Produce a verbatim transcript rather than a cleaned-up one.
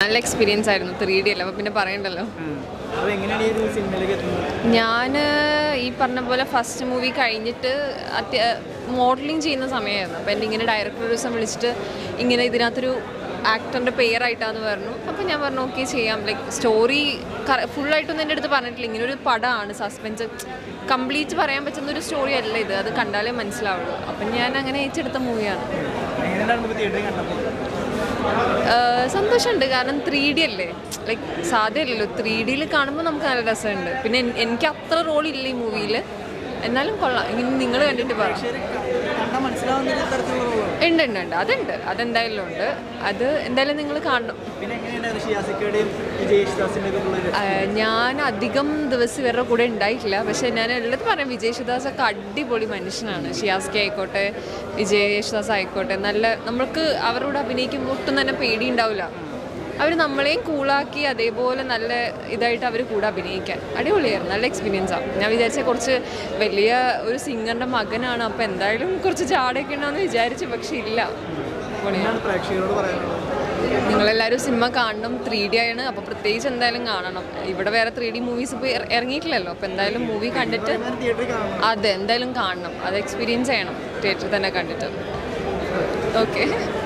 നല്ല എക്സ്പീരിയൻസ് ആയിരുന്നു. Three D അല്ല, അപ്പോൾ പിന്നെ പറയണ്ടല്ലോ. ഞാൻ ഈ പറഞ്ഞ പോലെ ഫസ്റ്റ് മൂവി കഴിഞ്ഞിട്ട് അത്യ മോഡലിംഗ് ചെയ്യുന്ന സമയമായിരുന്നു. അപ്പോൾ എൻ്റെ ഇങ്ങനെ ഡയറക്ടർ ഒരു ദിവസം വിളിച്ചിട്ട് ഇങ്ങനെ ഇതിനകത്തൊരു ആക്ടറിൻ്റെ പേരായിട്ടാന്ന് പറഞ്ഞു. അപ്പോൾ ഞാൻ പറഞ്ഞു ഓക്കെ ചെയ്യാം. ലൈക്ക് സ്റ്റോറി ഫുള്ളായിട്ടൊന്നും എൻ്റെ അടുത്ത് പറഞ്ഞിട്ടില്ല. ഇങ്ങനെ ഒരു പടമാണ്, സസ്പെൻസ് കംപ്ലീറ്റ് പറയാൻ പറ്റുന്ന ഒരു സ്റ്റോറി അല്ല ഇത്, അത് കണ്ടാലേ മനസ്സിലാവുള്ളൂ. അപ്പം ഞാൻ അങ്ങനെ ഏറ്റെടുത്ത മൂവിയാണ്. സന്തോഷമുണ്ട്, കാരണം ത്രീ ഡി അല്ലേ, ലൈക്ക് സാധ്യമല്ലല്ലോ. ത്രീ ഡിയിൽ കാണുമ്പോൾ നമുക്ക് നല്ല രസമുണ്ട്. പിന്നെ എനിക്ക് അത്ര റോളില്ല ഈ മൂവിയിൽ, എന്നാലും കൊള്ളാം. ഇനി നിങ്ങൾ കണ്ടിട്ട് പറയാം. ഉണ്ട് ഉണ്ട് ഉണ്ട് അതുണ്ട്, അതെന്തായാലും ഉണ്ട്. അത് എന്തായാലും നിങ്ങൾ കാണണം. ഞാൻ അധികം ദിവസം ഇവരുടെ കൂടെ ഉണ്ടായിട്ടില്ല, പക്ഷെ ഞാൻ ഉള്ളത് പറയാം. വിജയ് യേശുദാസ് ഒക്കെ അടിപൊളി മനുഷ്യനാണ്. ഷിയാസ്കി ആയിക്കോട്ടെ, വിജയ് യേശുദാസ് ആയിക്കോട്ടെ, നല്ല നമ്മൾക്ക് അവരോട് അഭിനയിക്കുമ്പോൾ ഒട്ടും തന്നെ പേടി ഉണ്ടാവില്ല. അവർ നമ്മളെയും കൂളാക്കി അതേപോലെ നല്ല ഇതായിട്ട് അവർ കൂടെ അഭിനയിക്കാൻ അടിപൊളിയായിരുന്നു. നല്ല എക്സ്പീരിയൻസാണ്. ഞാൻ വിചാരിച്ച കുറച്ച് വലിയ ഒരു സിംഗറിൻ്റെ മകനാണ്, അപ്പോൾ എന്തായാലും കുറച്ച് ചാടൊക്കെ ഉണ്ടാവുമെന്ന് വിചാരിച്ചു, പക്ഷെ ഇല്ല. നിങ്ങളെല്ലാവരും സിനിമ കാണണം. ത്രീ ഡി ആണ്, അപ്പോൾ പ്രത്യേകിച്ച് എന്തായാലും കാണണം. ഇവിടെ വേറെ ത്രീ ഡി മൂവീസ് ഇപ്പോൾ ഇറങ്ങിയിട്ടില്ലല്ലോ, അപ്പോൾ എന്തായാലും മൂവി കണ്ടിട്ട് അതെ എന്തായാലും കാണണം. അത് എക്സ്പീരിയൻസ് ചെയ്യണം തിയേറ്ററിൽ തന്നെ കണ്ടിട്ട്. ഓക്കെ.